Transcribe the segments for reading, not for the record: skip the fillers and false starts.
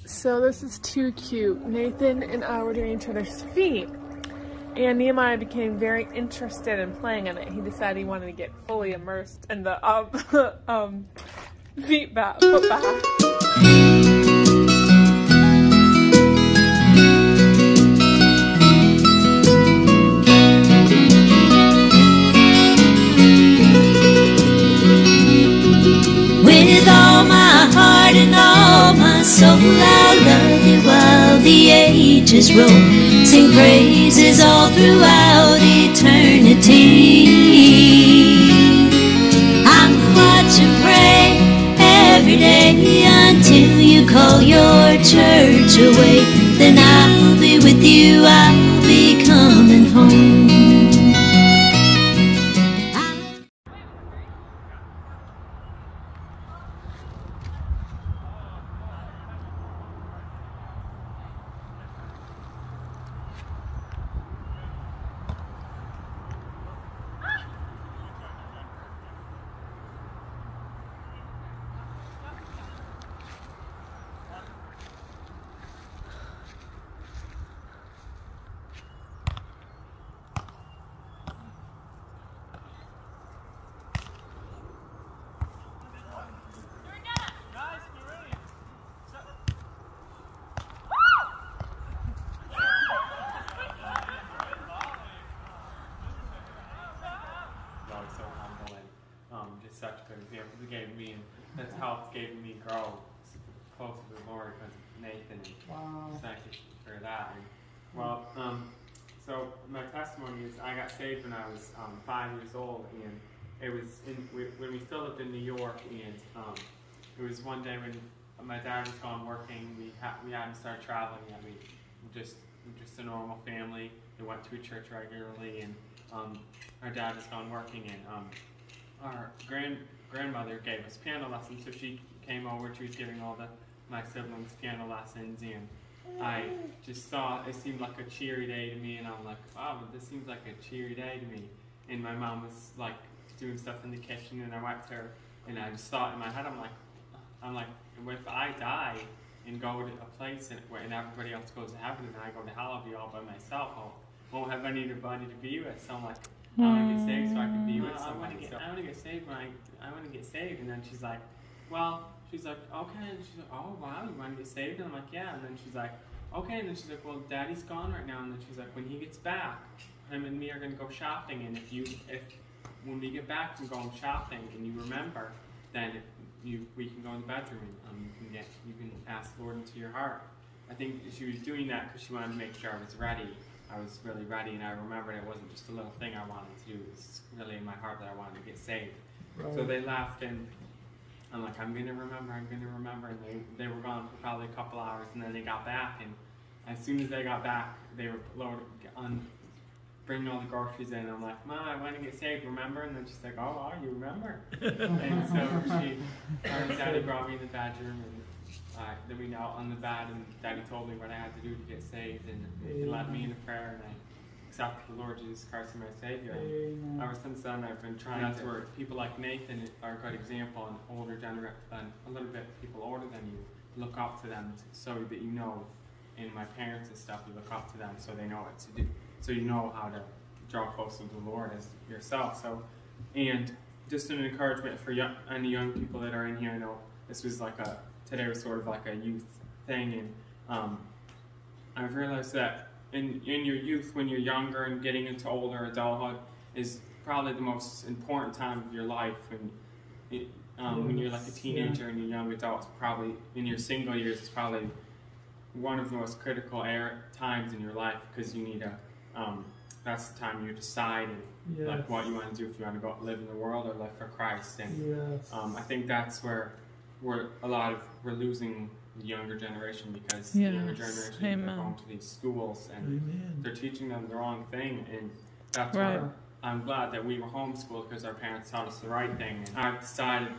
So this is too cute. Nathan and I were doing each other's feet, and Nehemiah became very interested in playing in it. He decided he wanted to get fully immersed in the foot bath. With all my heart and all my soul, I'll love you while the ages roll. Sing praises all throughout eternity. I'm watch and pray every day until you call your church away. Then I'll be with you, I'll be coming home. Just such good examples it gave me, and that's how it's given me grow closer to the Lord because of Nathan. Wow. Thank you for that. And, well, so my testimony is I got saved when I was 5 years old, and it was when we still lived in New York, and it was one day when my dad was gone working. We hadn't started traveling yet. We just a normal family. We went to a church regularly, and our dad was gone working, and our grandmother gave us piano lessons, so she came over. She was giving all my siblings piano lessons, and I just saw it seemed like a cheery day to me, and I'm like, wow, this seems like a cheery day to me. And my mom was like doing stuff in the kitchen, and I went to her, and I just thought in my head, I'm like, if I die and go to a place and everybody else goes to heaven and I go to hell, I'll be all by myself. I won't have anybody to be with. So I'm like, I want to get saved so I can be with somebody. I want to get saved when I want to get saved. And then she's like, okay. And she's like, oh wow, you want to get saved? And I'm like, yeah. And then she's like, okay. And then she's like, well, Daddy's gone right now. And then she's like, when he gets back, him and me are going to go shopping. And when we get back from going shopping and you remember, then we can go in the bedroom and you can ask the Lord into your heart. I think she was doing that because she wanted to make sure I was ready. I was really ready, and I remembered it wasn't just a little thing I wanted to do. It was really in my heart that I wanted to get saved. Right. So they left, and I'm like, I'm going to remember. And they were gone for probably a couple hours, and then they got back, and as soon as they got back, they were bringing all the groceries in. I'm like, Mom, I want to get saved, remember? And then she's like, oh, wow, you remember? And so her and Daddy brought me in the bedroom, and then we knelt on the bed, and Daddy told me what I had to do to get saved, and he led me into prayer, and I accepted the Lord Jesus Christ as my Savior. And ever since then, I've been trying to where people like Nathan are a good example, and a little bit people older than you, look up to them so that you know, and my parents and stuff, you look up to them so they know what to do. So you know how to draw closer to the Lord as yourself. So, and just an encouragement for any young people that are in here. I know this was today was sort of like a youth thing, and I've realized that in your youth, when you're younger and getting into older adulthood, is probably the most important time of your life. When you're like a teenager and you're young adults, probably in your single years, it's probably one of the most critical times in your life because you need that's the time you decide like what you want to do, if you want to go live in the world or live for Christ. And I think that's where we're losing the younger generation, because the younger generation are going to these schools and they're teaching them the wrong thing, and that's where I'm glad that we were homeschooled because our parents taught us the right thing. And I've decided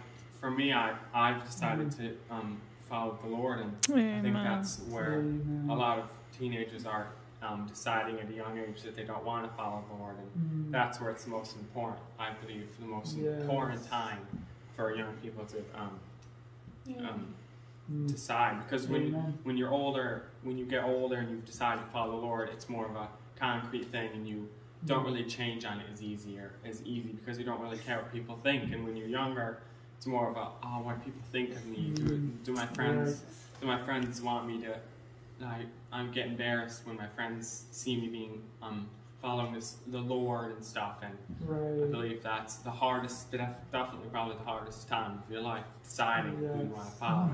to follow the Lord, and I think that's where a lot of teenagers are deciding at a young age that they don't want to follow the Lord, and that's where it's the most important, I believe, the most important time for young people to decide, because when you're older, when you get older and you've decided to follow the Lord, it's more of a concrete thing, and you don't really change on it as easy because you don't really care what people think. And when you're younger, it's more of a, oh, what people think of me. Do my friends want me to? I get embarrassed when my friends see me being following the Lord and stuff. And I believe that's the hardest, definitely probably the hardest time of your life, deciding who you want to follow.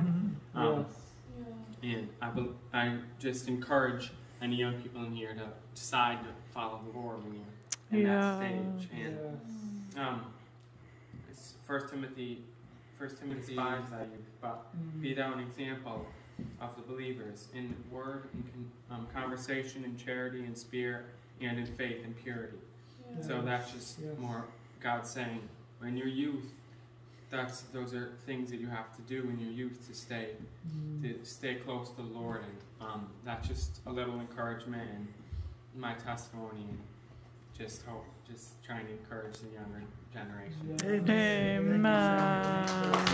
And I just encourage any young people in here to decide to follow the Lord when you're in that stage. And it's 1 Timothy 5 says, but be thou an example of the believers in word and conversation, in charity, in spirit, and in faith and purity. So that's just more God saying, in your youth, those are things that you have to do in your youth to stay close to the Lord. And that's just a little encouragement and my testimony, and just trying to encourage the younger generation. Amen.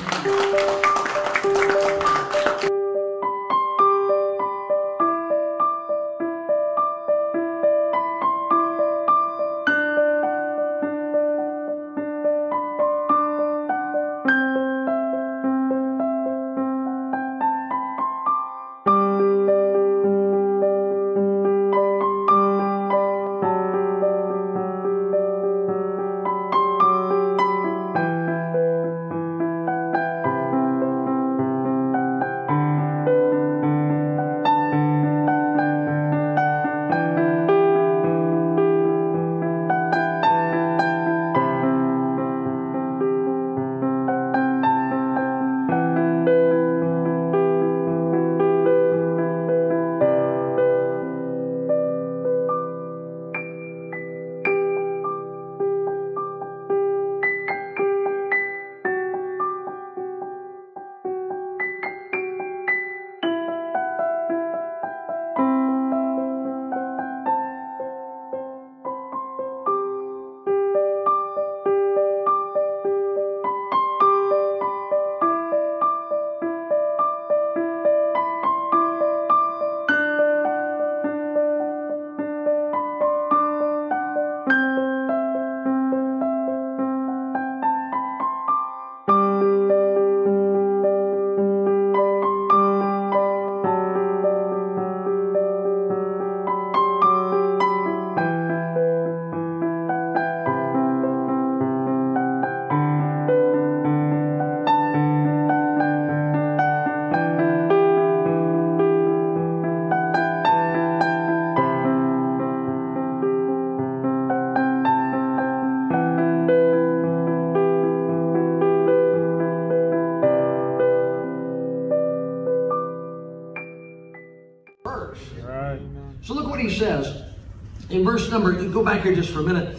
So look what he says in verse number, go back here just for a minute.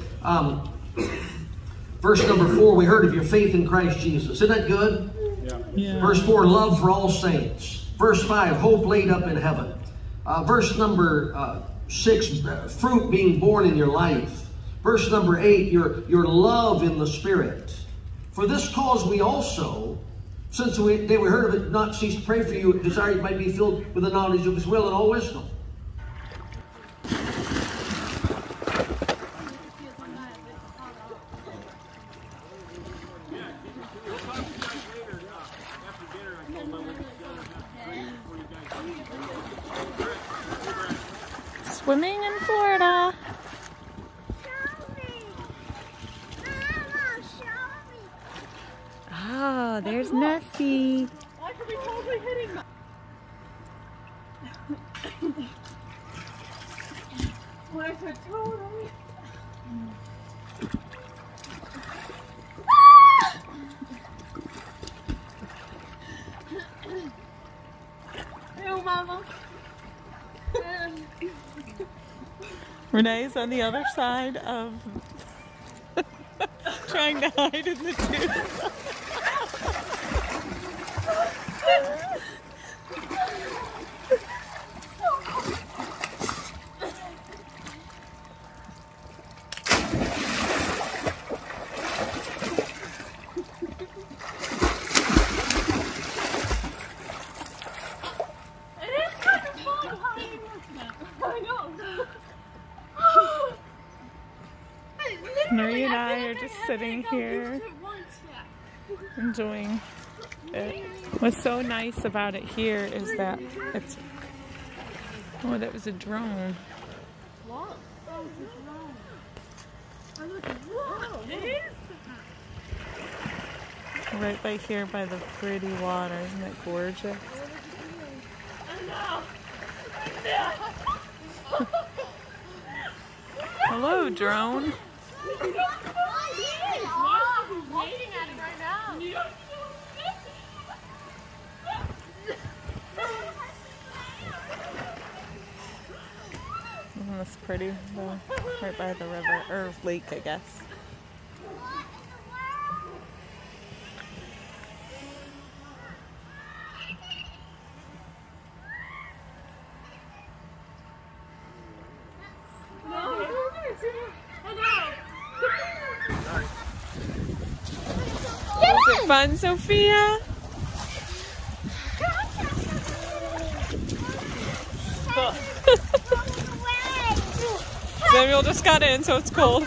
Verse number 4, we heard of your faith in Christ Jesus. Isn't that good? Yeah. Verse 4, love for all saints. Verse 5, hope laid up in heaven. Verse number 6, fruit being born in your life. Verse number 8, your love in the Spirit. For this cause we also, since we heard of it, not cease to pray for you, desire you might be filled with the knowledge of his will and all wisdom. Swimming in Florida. Oh, there's Nessie. I could be totally hitting my... When I said totally... Ew, Mama. Renee's on the other side of trying to hide in the tube. they're just sitting here enjoying it. What's so nice about it here is that it's... Oh, that was a drone. Right by here by the pretty water. Isn't that gorgeous? Hello, drone. Isn't this pretty? Right by the river, or lake, I guess. Was it fun, Sophia? Samuel just got in, so it's cold.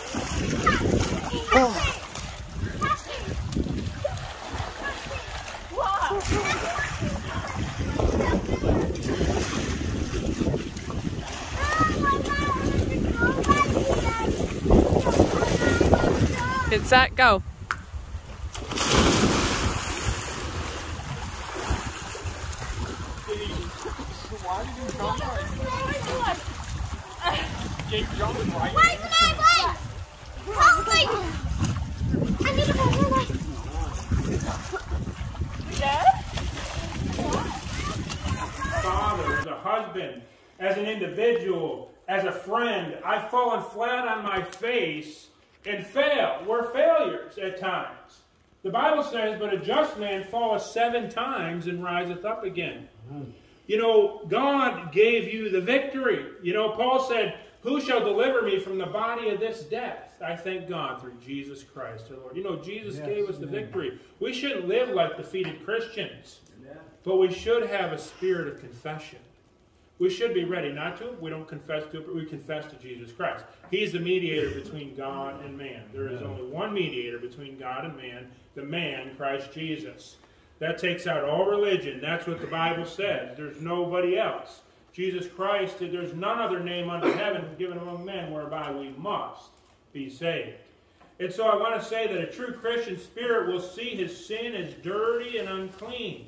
Get set, go. Wait! Help me! I need to go away. Father, as a husband, as an individual, as a friend, I've fallen flat on my face and failed. We're failures at times. The Bible says, but a just man falleth 7 times and riseth up again. You know, God gave you the victory. You know, Paul said, who shall deliver me from the body of this death? I thank God through Jesus Christ our Lord. You know, Jesus gave us the victory. We shouldn't live like defeated Christians, but we should have a spirit of confession. We should be ready not to. We don't confess to it, but we confess to Jesus Christ. He's the mediator between God and man. There is only one mediator between God and man, the man, Christ Jesus. That takes out all religion. That's what the Bible says. There's nobody else. Jesus Christ said, there's none other name under heaven given among men whereby we must be saved. And so I want to say that a true Christian spirit will see his sin as dirty and unclean.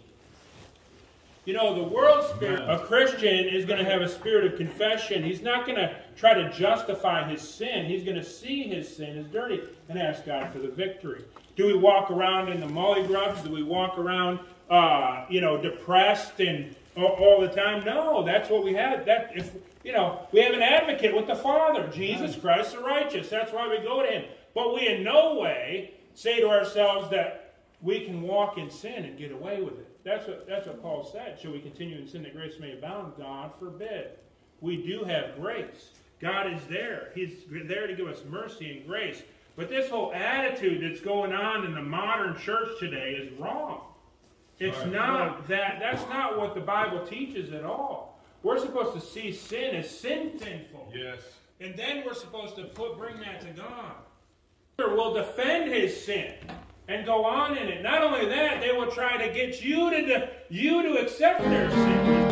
You know, the world spirit, a Christian is going to have a spirit of confession. He's not going to try to justify his sin. He's going to see his sin as dirty and ask God for the victory. Do we walk around in the mully grubs? Do we walk around, depressed and all the time? No, that's what we have. We have an advocate with the Father, Jesus Christ the righteous. That's why we go to him. But we in no way say to ourselves that we can walk in sin and get away with it. That's what Paul said. Shall we continue in sin that grace may abound? God forbid. We do have grace. God is there. He's there to give us mercy and grace. But this whole attitude that's going on in the modern church today is wrong. It's not that. That's not what the Bible teaches at all. We're supposed to see sin as sinful. Yes. And then we're supposed to bring that to God. Will defend his sin and go on in it. Not only that, they will try to get you to accept their sin.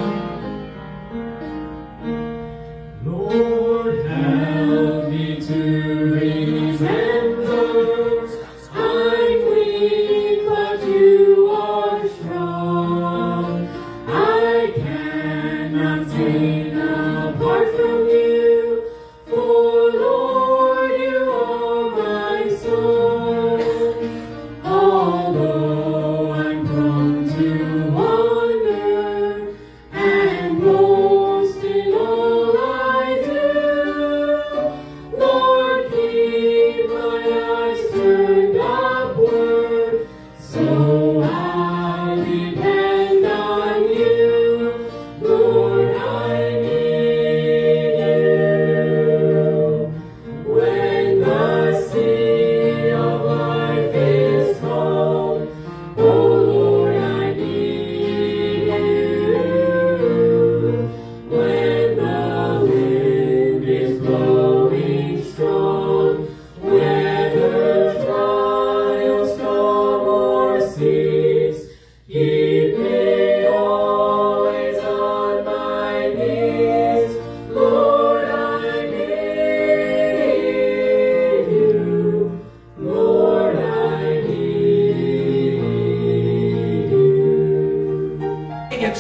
Lord, help me to remember I'm weak, but you are strong. I cannot sing apart from you, for Lord, you are my song. Although I'm prone to wander,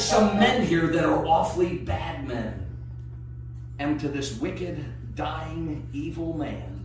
some men here that are awfully bad men. And to this wicked, dying, evil man,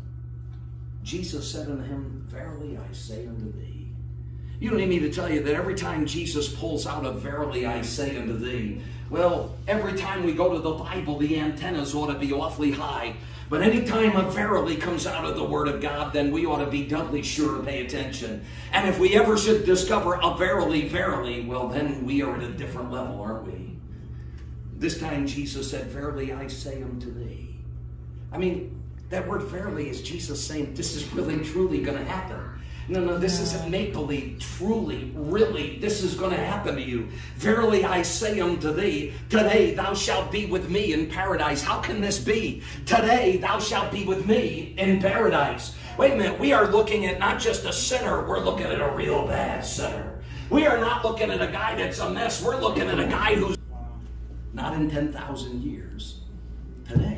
Jesus said unto him, verily I say unto thee. You don't need me to tell you that every time Jesus pulls out a verily I say unto thee, well, every time we go to the Bible, the antennas ought to be awfully high. But any time a verily comes out of the Word of God, then we ought to be doubly sure to pay attention. And if we ever should discover a verily, verily, well, then we are at a different level, aren't we? This time Jesus said, verily I say unto thee. I mean, that word verily is Jesus saying this is really, truly going to happen. No, this isn't make-believe. Truly, really, this is going to happen to you. Verily I say unto thee, today thou shalt be with me in paradise. How can this be? Today thou shalt be with me in paradise. Wait a minute, we are looking at not just a sinner, we're looking at a real bad sinner. We are not looking at a guy that's a mess, we're looking at a guy who's not in 10,000 years. Today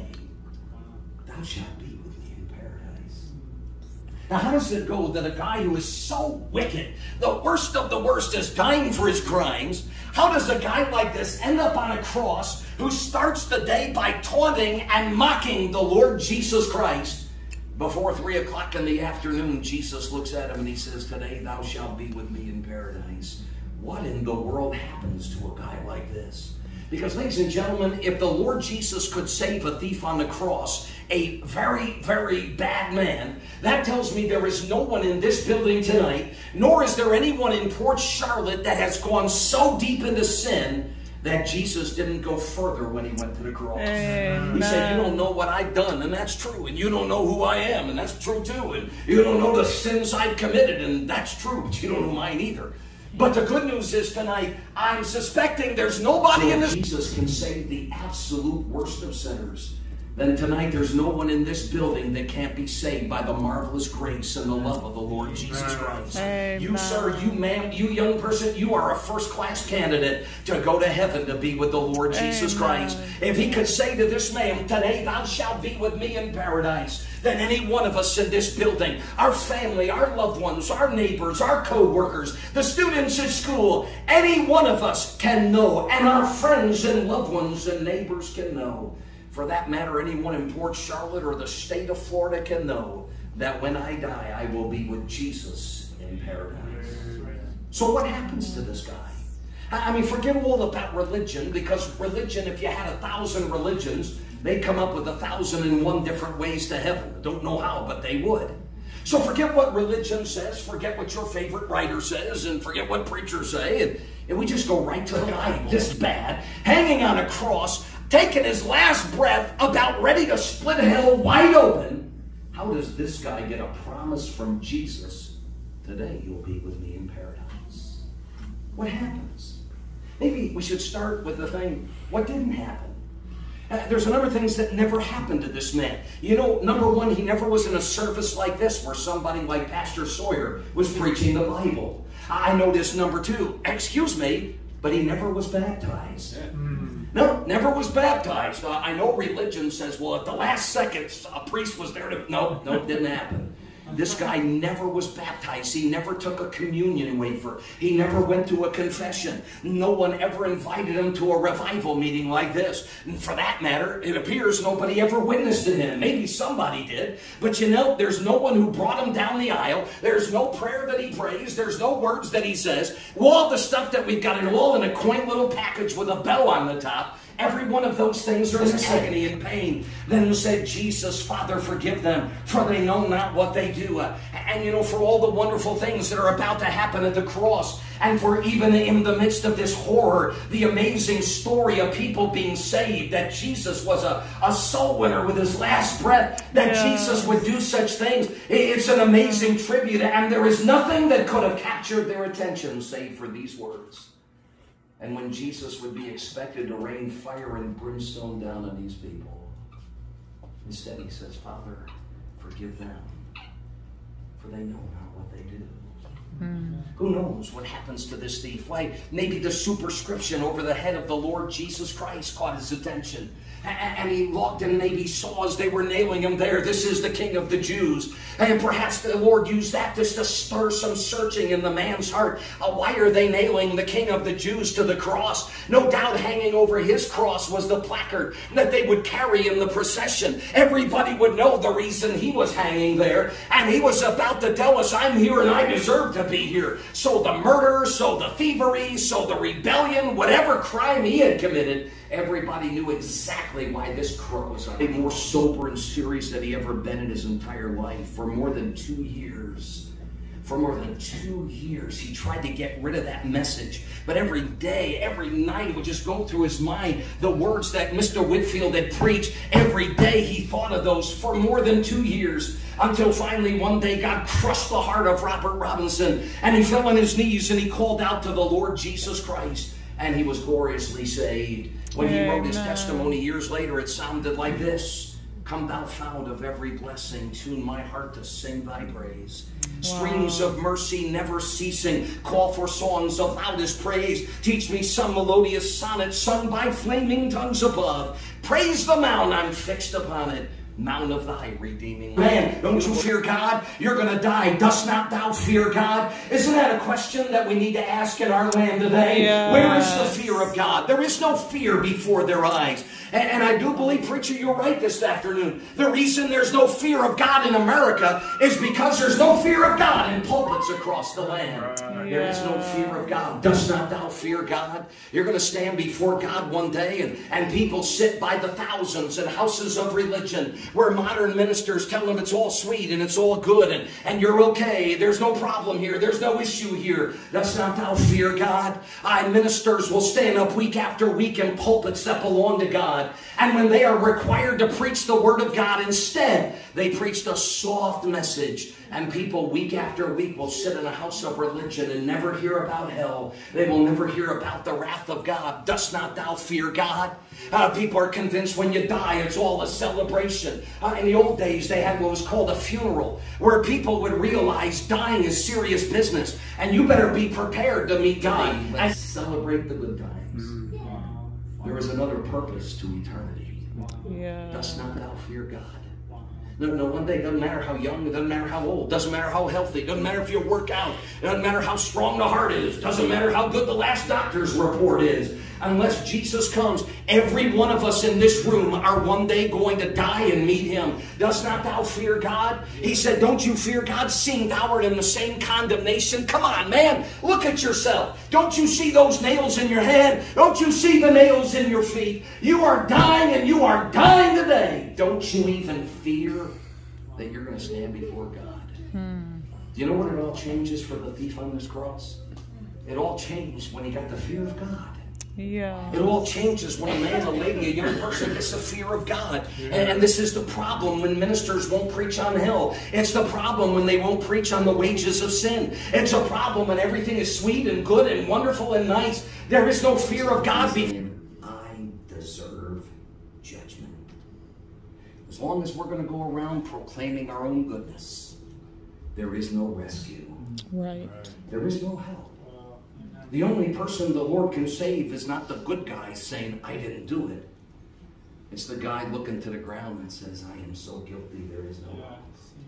thou shalt be with me in paradise. Now, how does it go that a guy who is so wicked, the worst of the worst, is dying for his crimes? How does a guy like this end up on a cross who starts the day by taunting and mocking the Lord Jesus Christ? Before 3 o'clock in the afternoon, Jesus looks at him and he says, today thou shalt be with me in paradise. What in the world happens to a guy like this? Because, ladies and gentlemen, if the Lord Jesus could save a thief on the cross, a very, very bad man, that tells me there is no one in this building tonight, nor is there anyone in Port Charlotte that has gone so deep into sin that Jesus didn't go further when he went to the cross. He said, you don't know what I've done, and that's true, and you don't know who I am, and that's true too, and you don't know the sins I've committed, and that's true, but you don't know mine either. But the good news is tonight, I'm suspecting there's nobody in this. Jesus can save the absolute worst of sinners. Then tonight there's no one in this building that can't be saved by the marvelous grace and the love of the Lord Jesus Christ. Amen. You, sir, you man, you young person, you are a first-class candidate to go to heaven to be with the Lord Jesus Christ. If he could say to this man, today thou shalt be with me in paradise, then any one of us in this building, our family, our loved ones, our neighbors, our co-workers, the students at school, any one of us can know, and our friends and loved ones and neighbors can know. For that matter, anyone in Port Charlotte or the state of Florida can know that when I die, I will be with Jesus in paradise. So what happens to this guy? I mean, forget all about religion, because religion, if you had 1,000 religions, they'd come up with 1,001 different ways to heaven. I don't know how, but they would. So forget what religion says, forget what your favorite writer says, and forget what preachers say, and we just go right to the Bible. This bad, hanging on a cross, taking his last breath, about ready to split hell wide open. How does this guy get a promise from Jesus? Today you'll be with me in paradise. What happens? Maybe we should start with the thing, what didn't happen? There's a number of things that never happened to this man. You know, number one, he never was in a service like this where somebody like Pastor Sawyer was preaching the Bible. I noticed number two, excuse me, but he never was baptized. No, never was baptized. I know religion says, well, at the last second, a priest was there to... No, didn't happen. This guy never was baptized. He never took a communion wafer. He never went to a confession. No one ever invited him to a revival meeting like this. And for that matter, it appears nobody ever witnessed to him. Maybe somebody did. But you know, there's no one who brought him down the aisle. There's no prayer that he prays. There's no words that he says. All the stuff that we've got, it all in a quaint little package with a bell on the top. Every one of those things are in agony and pain. Then said Jesus, Father, forgive them, for they know not what they do. And you know, for all the wonderful things that are about to happen at the cross, and for even in the midst of this horror, the amazing story of people being saved, that Jesus was a soul winner with his last breath, that Jesus would do such things. It's an amazing tribute, and there is nothing that could have captured their attention save for these words. And when Jesus would be expected to rain fire and brimstone down on these people, instead he says, Father, forgive them, for they know not what they do. Who knows what happens to this thief? Why, maybe the superscription over the head of the Lord Jesus Christ caught his attention. And he looked and maybe saw as they were nailing him there, this is the King of the Jews. And perhaps the Lord used that just to stir some searching in the man's heart. Why are they nailing the King of the Jews to the cross? No doubt hanging over his cross was the placard that they would carry in the procession. Everybody would know the reason he was hanging there. And he was about to tell us, I'm here and I deserve to be here. So the murder, so the thievery, so the rebellion, whatever crime he had committed, everybody knew exactly why this crook was on. More sober and serious than he ever been in his entire life. For more than 2 years. For more than 2 years, he tried to get rid of that message. But every day, every night, it would just go through his mind the words that Mr. Whitefield had preached. Every day he thought of those for more than 2 years. Until finally one day God crushed the heart of Robert Robinson. And he fell on his knees and he called out to the Lord Jesus Christ. And he was gloriously saved. When he wrote his testimony years later, it sounded like this. Come thou fount of every blessing, tune my heart to sing thy praise. Streams of mercy never ceasing, call for songs of loudest praise. Teach me some melodious sonnet sung by flaming tongues above. Praise the mount I'm fixed upon it, mount of thy redeeming love. Man, don't you fear God? You're going to die. Dost not thou fear God? Isn't that a question that we need to ask in our land today? Yes. Where is the fear of God? There is no fear before their eyes. And I do believe, preacher, you're right this afternoon. The reason there's no fear of God in America is because there's no fear of God in pulpits across the land. There is no fear of God. Dost not thou fear God? You're going to stand before God one day and people sit by the thousands in houses of religion where modern ministers tell them it's all sweet and it's all good and you're okay. There's no problem here. There's no issue here. Dost not thou fear God? Ministers will stand up week after week in pulpits that belong to God. And when they are required to preach the Word of God, instead, they preached a soft message. And people week after week will sit in a house of religion and never hear about hell. They will never hear about the wrath of God. Dost not thou fear God? People are convinced when you die, it's all a celebration. In the old days, they had what was called a funeral, where people would realize dying is serious business. And you better be prepared to meet God and celebrate the good times. There is another purpose to eternity. Dost not thou fear God? No, one day, doesn't matter how young, it doesn't matter how old, doesn't matter how healthy, doesn't matter if you work out, it doesn't matter how strong the heart is, doesn't matter how good the last doctor's report is. Unless Jesus comes, every one of us in this room are one day going to die and meet Him. Dost not thou fear God? He said, don't you fear God, seeing thou art in the same condemnation? Come on, man, look at yourself. Don't you see those nails in your head? Don't you see the nails in your feet? You are dying and you are dying today. Don't you even fear that you're going to stand before God? Do you know what it all changes for the thief on this cross? It all changed when he got the fear of God. It all changes when a man, a lady, a young person gets the fear of God. And this is the problem when ministers won't preach on hell. It's the problem when they won't preach on the wages of sin. It's a problem when everything is sweet and good and wonderful and nice. There is no fear of God. I deserve judgment. As long as we're going to go around proclaiming our own goodness, there is no rescue. There is no help. The only person the Lord can save is not the good guy saying, I didn't do it. It's the guy looking to the ground and says, I am so guilty, there is no help.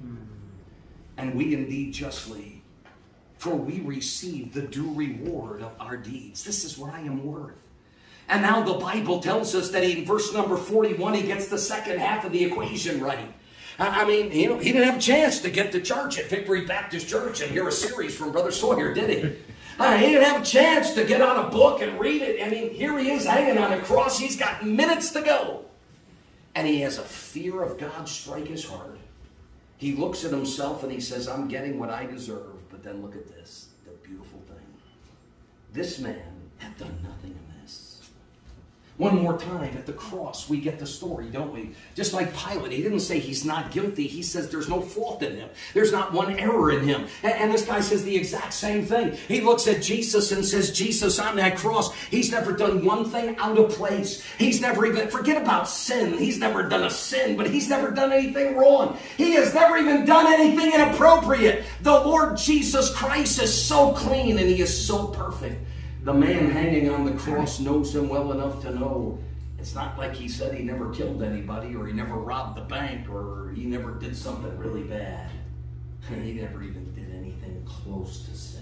And we indeed justly, for we receive the due reward of our deeds. This is what I am worth. And now the Bible tells us that in verse number 41, he gets the second half of the equation right. I mean, he didn't have a chance to get to church at Victory Baptist Church and hear a series from Brother Sawyer, did he? He didn't have a chance to get out a book and read it. I mean, here he is hanging on a cross. He's got minutes to go. And he has a fear of God strike his heart. He looks at himself and he says, I'm getting what I deserve. But then look at this, the beautiful thing. This man had done nothing amiss. One more time, at the cross, we get the story, don't we? Just like Pilate, he didn't say he's not guilty. He says there's no fault in him. There's not one error in him. And this guy says the exact same thing. He looks at Jesus and says, Jesus on that cross, he's never done one thing out of place. He's never even, forget about sin. He's never done a sin, but he's never done anything wrong. He has never even done anything inappropriate. The Lord Jesus Christ is so clean and he is so perfect. The man hanging on the cross knows him well enough to know it's not like he said he never killed anybody or he never robbed the bank or he never did something really bad. He never even did anything close to sin.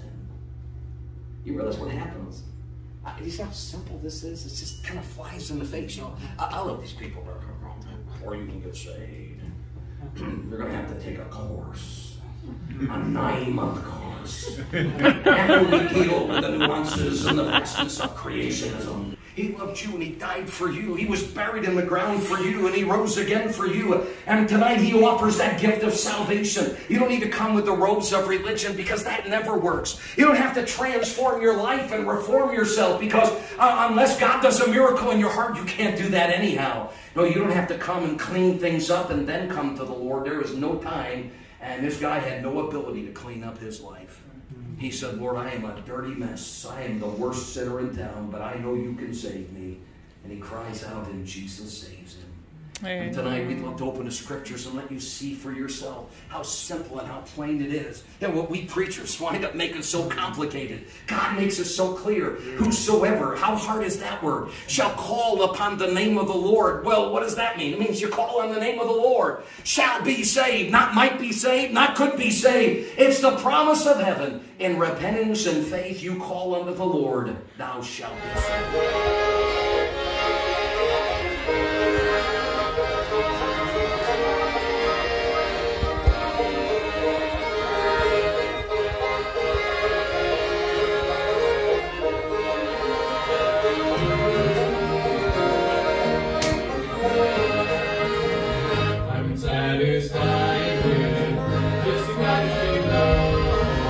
You realize what happens? You see how simple this is? It just kind of flies in the face. You know, I love these people. Before you can get saved, you're going to have to take a course. A 9-month course. After we deal with the nuances and the vastness of creationism, he loved you and he died for you. He was buried in the ground for you and he rose again for you. And tonight he offers that gift of salvation. You don't need to come with the robes of religion because that never works. You don't have to transform your life and reform yourself because unless God does a miracle in your heart, you can't do that anyhow. No, you don't have to come and clean things up and then come to the Lord. There is no time. And this guy had no ability to clean up his life. He said, Lord, I am a dirty mess. I am the worst sinner in town, but I know you can save me. And he cries out and Jesus saves him. And tonight we'd love to open the scriptures and let you see for yourself how simple and how plain it is. And what we preachers wind up making so complicated. God makes it so clear. Whosoever, how hard is that word? Shall call upon the name of the Lord. Well, what does that mean? It means you call on the name of the Lord. Shall be saved. Not might be saved, not could be saved. It's the promise of heaven. In repentance and faith you call unto the Lord. Thou shalt be saved.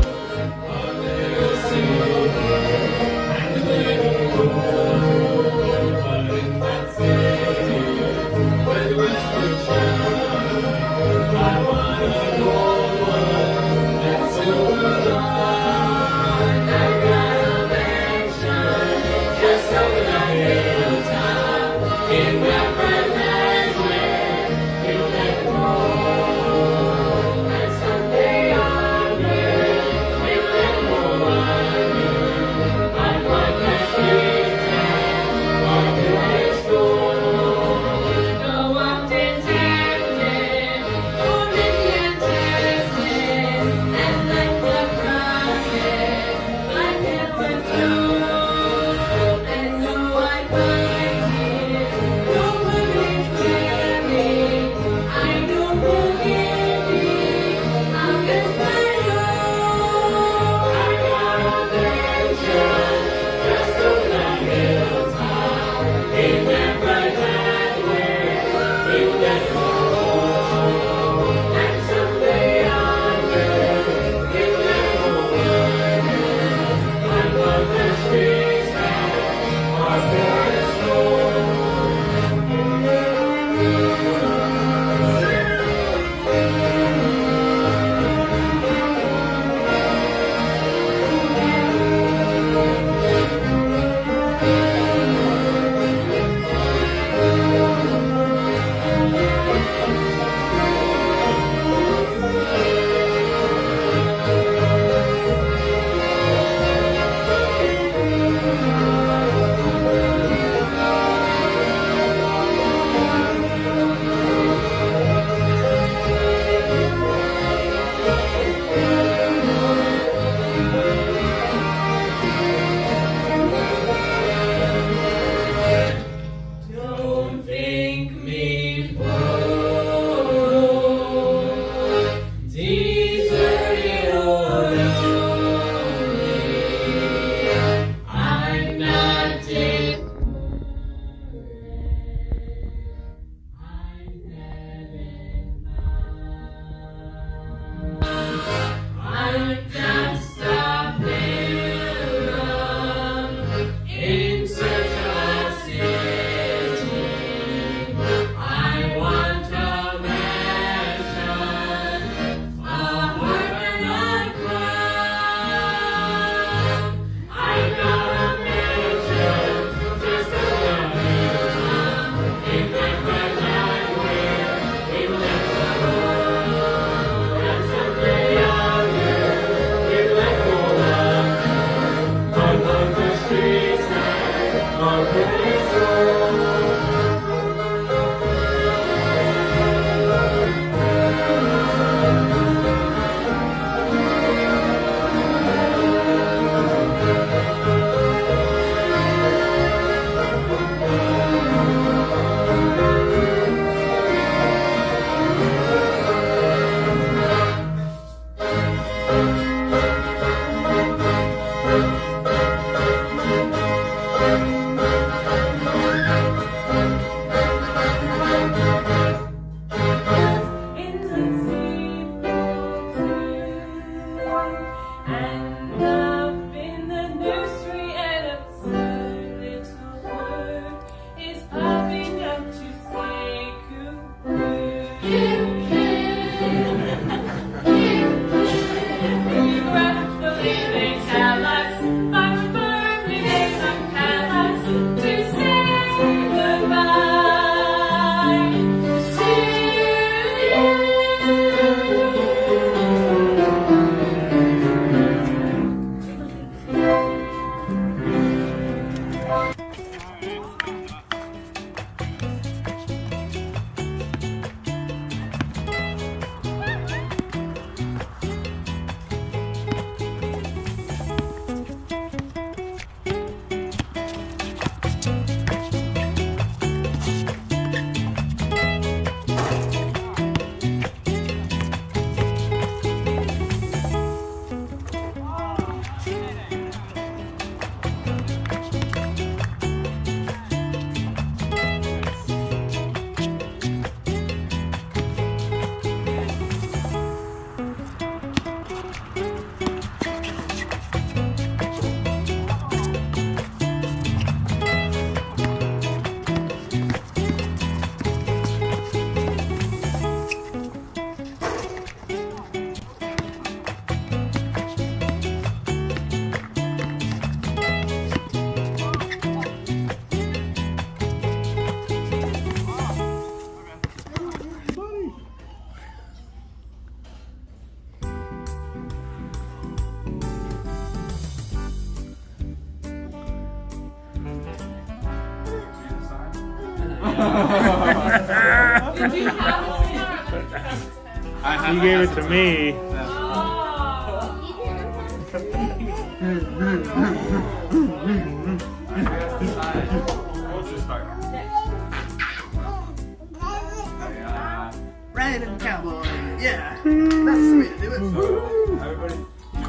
And Did you have He gave it to me. Riding cowboy, yeah, that's the way to do it. Everybody.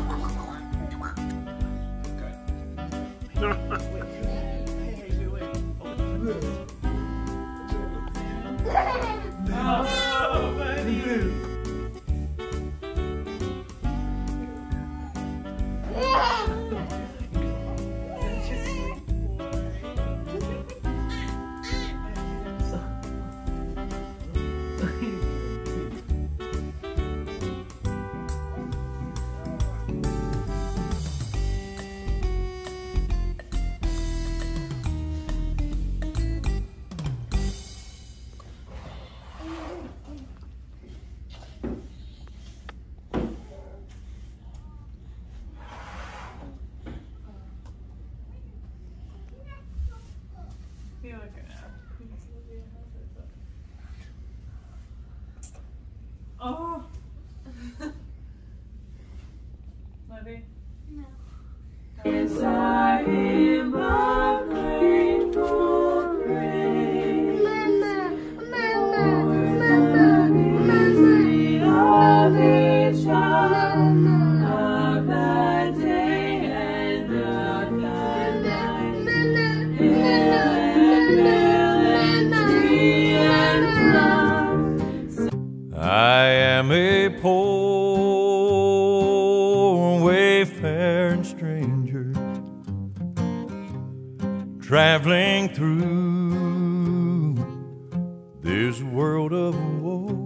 Oh. Ready? No. Yes, I am a grateful grace. Of each of that day and of that night. I am a poor wayfaring stranger, traveling through this world of woe.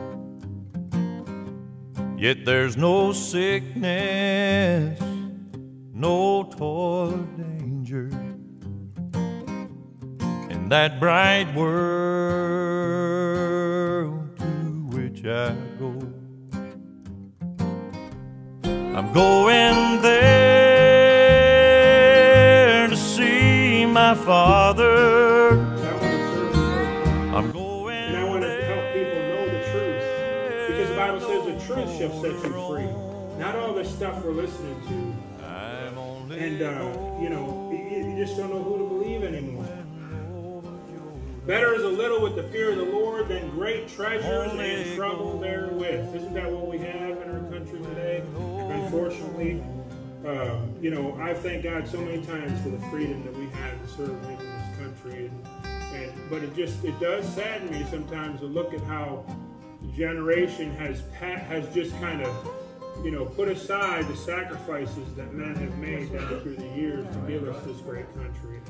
Yet there's no sickness, no toil or danger in that bright world to which I go. I'm going there to see my Father, truth shall set you free. Not all this stuff we're listening to. And, you just don't know who to believe anymore. Better is a little with the fear of the Lord than great treasures and trouble therewith. Isn't that what we have in our country today? Unfortunately, I thank God so many times for the freedom that we have to serve Him in this country. But it does sadden me sometimes to look at how the generation has just kind of, put aside the sacrifices that men have made down through the years to give us this great country.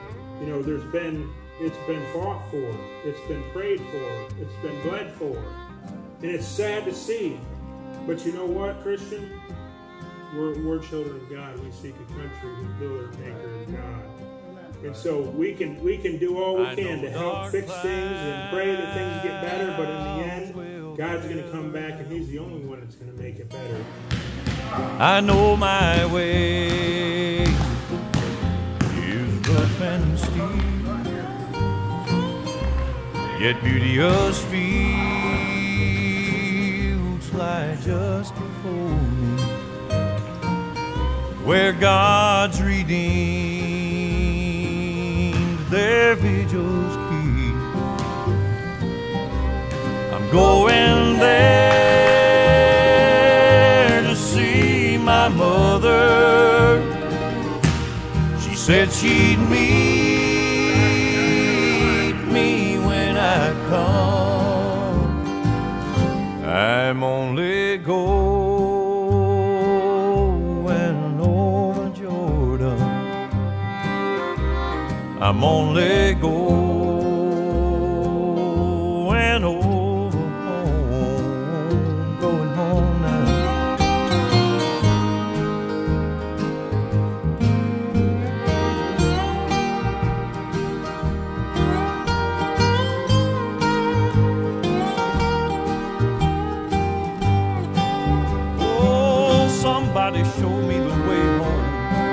It's been fought for, it's been prayed for, it's been bled for, and it's sad to see. But you know what, Christian? We're children of God. We seek a country whose builder and maker is God. And so we can do all we can to help fix things and pray that things get better, but in the end, God's going to come back and He's the only one that's going to make it better. I know my way is rough and steep, yet beauteous fields lie just before me, where God's redeemed their vigils keep. I'm going there to see my mother. She said she'd meet me when I come. I'm only going over Jordan. I'm only going over home, going home now. Oh, somebody show me the way home.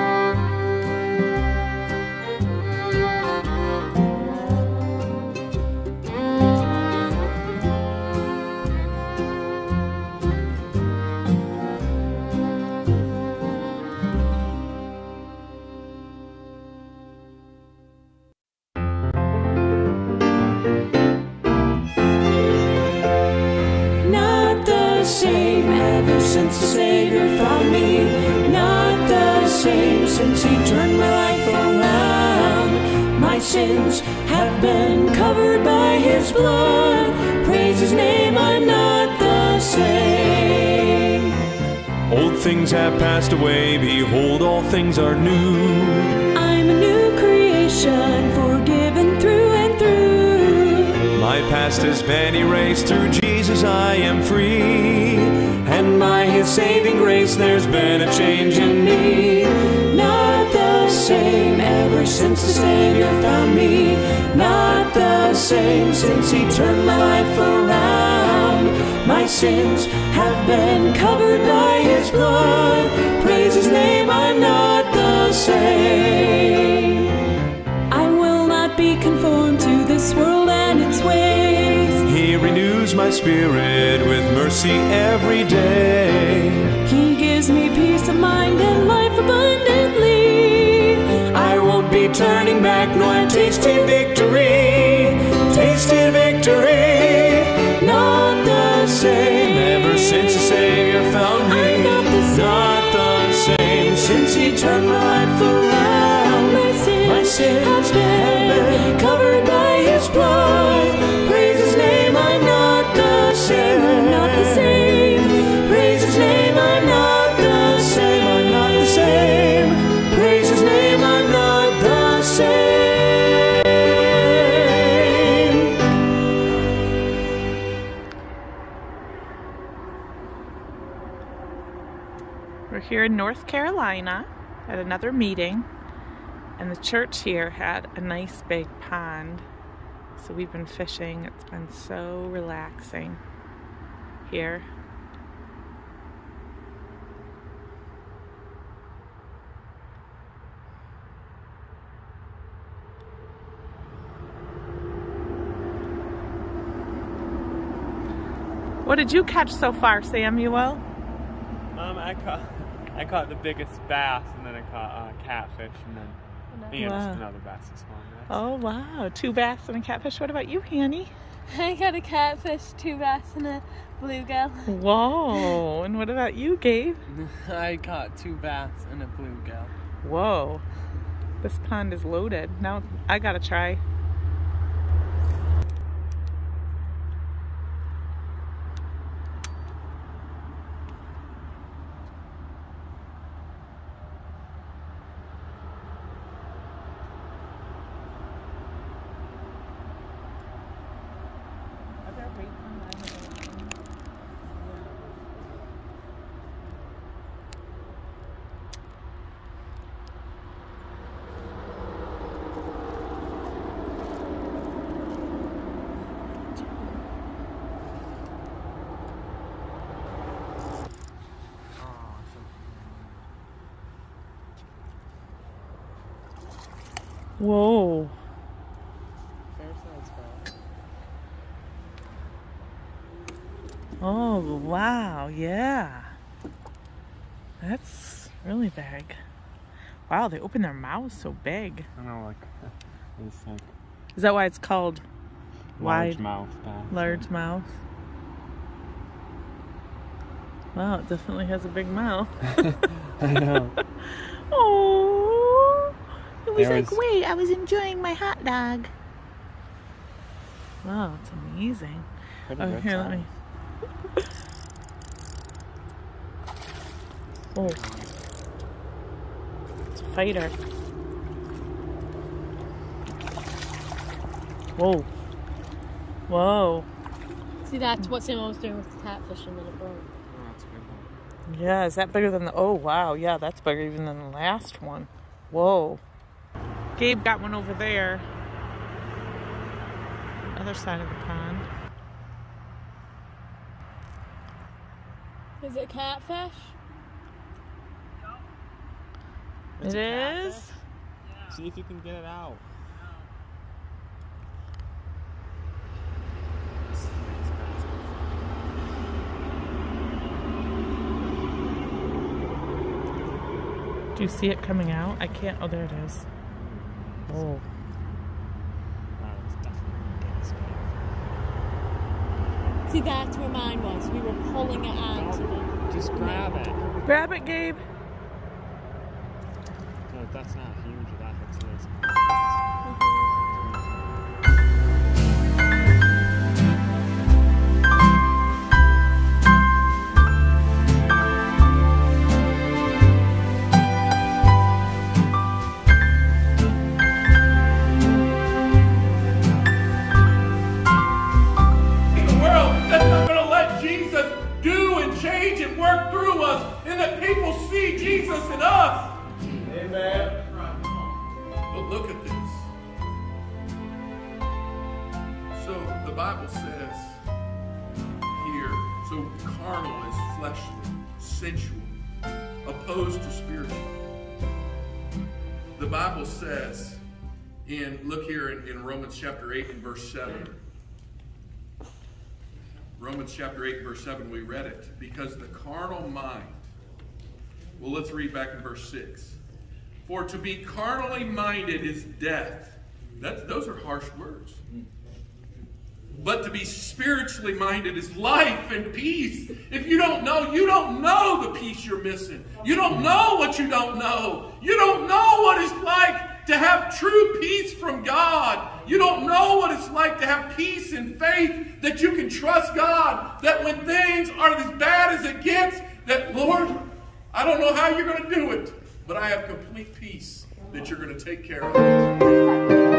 Not the same ever since the Savior found me. Not the same since He turned my life around. My sins have been covered by His blood. Praise His name, I'm not the same. Old things have passed away, behold, all things are new. I'm a new creation, forgiven through and through. My past has been erased, through Jesus I am free. And by His saving grace there's been a change in me. Not the same ever since the Savior found me. Not the same since He turned my life around. My sins have been covered by His blood. Praise His name, I'm not the same. I will not be conformed to this world and its ways. He renews my spirit with mercy every day. He gives me peace of mind and life abundantly. I won't be turning back, no, I tasted victory. Tasted victory. Not the same ever since the Savior found me. I'm not the same. Not the same since He turned my life around. My sins have been covered by His blood. Praise His name, I'm not the same. I'm not the same. Praise His name, I'm not the same. I'm not the same. Praise His name, I'm not the same. We're here in North Carolina at another meeting, and the church here had a nice big pond, so we've been fishing. It's been so relaxing here. What did you catch so far, Samuel? I caught the biggest bass, and then I caught catfish, and then Wow. another bass this morning. Oh wow, 2 bass and a catfish. What about you, Hanny? I got a catfish, 2 bass, and a bluegill. Whoa, and what about you, Gabe? I caught 2 bass and a bluegill. Whoa, this pond is loaded. Now I gotta try. Whoa. Oh, wow, yeah. That's really big. Wow, they open their mouths so big. I know, like, it's like... Is that why it's called large mouth bass? Large mouth. Wow, it definitely has a big mouth. I know. Oh, it was There like, was- wait, I was enjoying my hot dog. Wow, it's amazing. Pretty Oh, good here, let size. me. Oh, it's a fighter. Whoa. Whoa. See, that's what Sam was doing with the catfish, and then it broke. Oh, that's a good one. Yeah, is that bigger than the... Oh, wow. Yeah, that's bigger even than the last one. Whoa. Gabe got one over there. Other side of the pond. Is it catfish? It is? See if you can get it out. Do you see it coming out? I can't. Oh, there it is. Oh. See, that's where mine was. We were pulling it out. Just grab it. Grab it, Gabe. No, that's not huge. That looks really small. Jesus in us. Amen. But look at this. So the Bible says here, so carnal is fleshly, sensual, opposed to spiritual. The Bible says, look here in Romans chapter 8 and verse 7. Romans chapter 8 verse 7, we read it. Because the carnal mind, well, let's read back in verse 6. For to be carnally minded is death. Those are harsh words. But to be spiritually minded is life and peace. If you don't know the peace you're missing. You don't know what you don't know. You don't know what it's like to have true peace from God. You don't know what it's like to have peace and faith, that you can trust God, that when things are as bad as it gets, that, Lord, I don't know how you're going to do it, but I have complete peace that you're going to take care of it.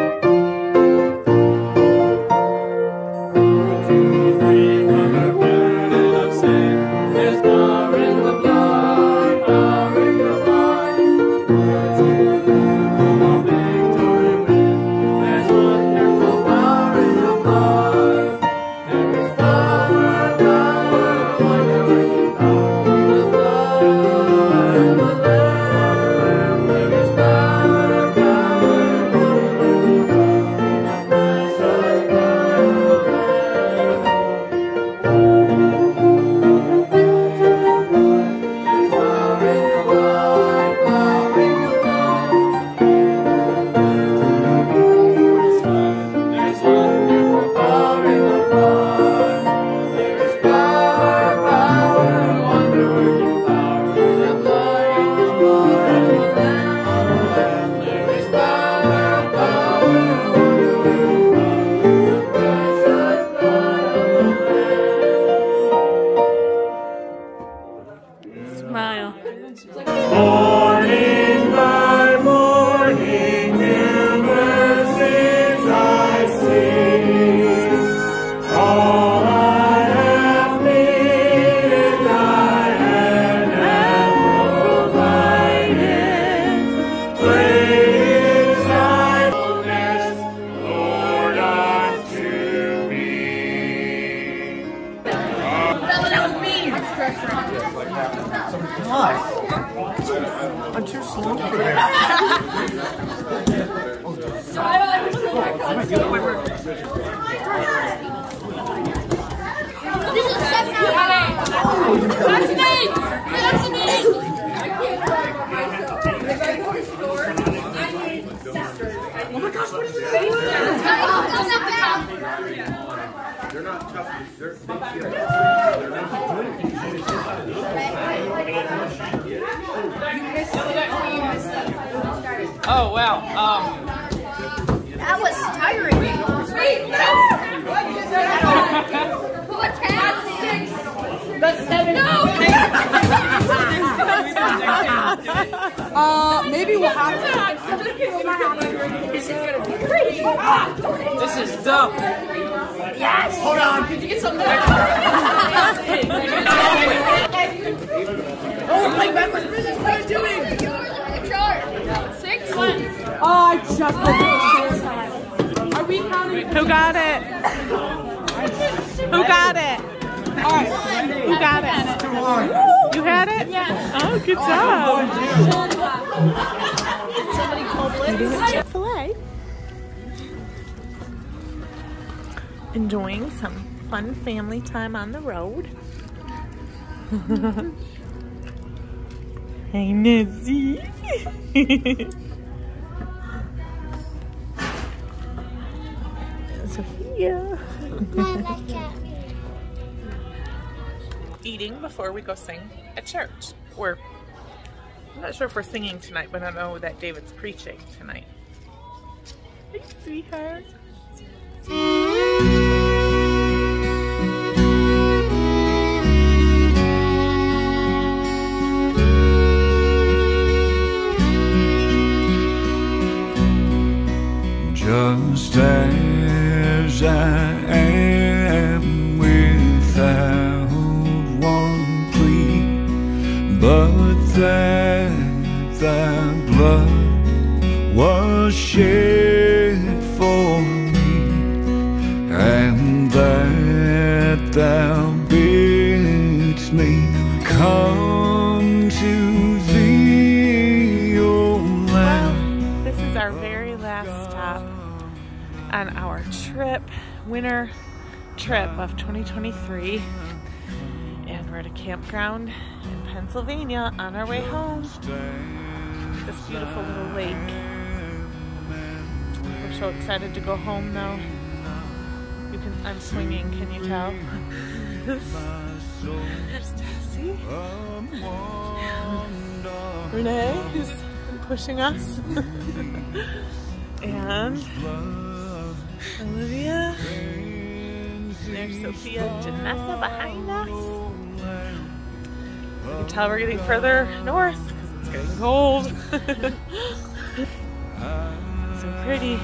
That's me! That's me! Oh my gosh, what is it? They're not tough. They're Oh, wow. That was tiring. What's happening? That's 7. No! Maybe we'll have This is gonna be great. This is dumb. Yes! Hold on, could you get something? Oh, play backwards. What are you doing? Chart. 6 1. Oh, I just Are we counting? Who got it? Who got it? All right. Who got it? You had it? Yeah. Oh, good job. Somebody called Chick-fil-A. Enjoying some fun family time on the road. Hey, Nizzy. Sophia. Eating before we go sing at church. I'm not sure if we're singing tonight, but I know that David's preaching tonight. Hey, sweetheart. Just as I am without one plea, but that thy blood was shed for me, and that thou bidst me come to thee, O Lamb. This is our very last stop on our trip, winter trip of 2023, and we're at a campground in Pennsylvania on our way home. This beautiful little lake. We're so excited to go home though. I'm swinging, can you tell? There's Tessie. Renee is pushing us. And Olivia. And there's Sophia and Janessa behind us. You can tell we're getting further north because it's getting cold. So pretty.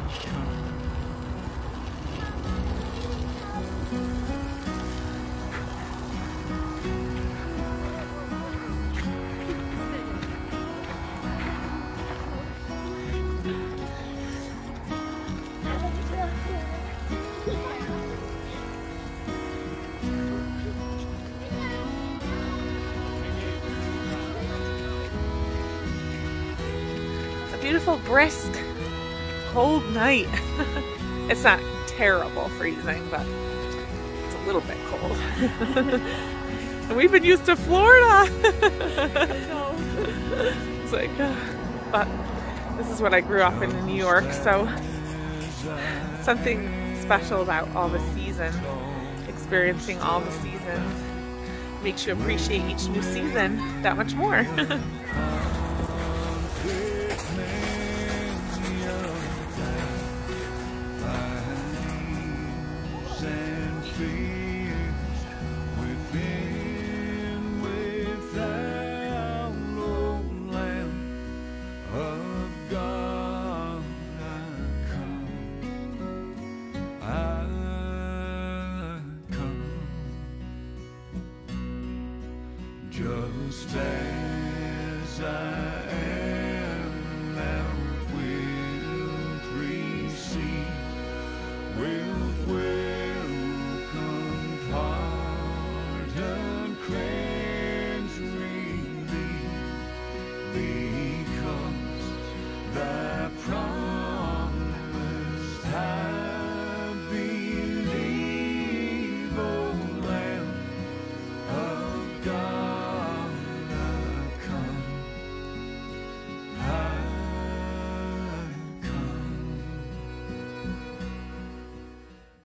Beautiful, brisk, cold night. It's not terrible freezing, but it's a little bit cold. And we've been used to Florida. It's like, but this is what I grew up in New York, so something special about all the seasons. Experiencing all the seasons makes you appreciate each new season that much more. Just as I am now, wilt receive, wilt welcome, pardon, cleanse, relieve, be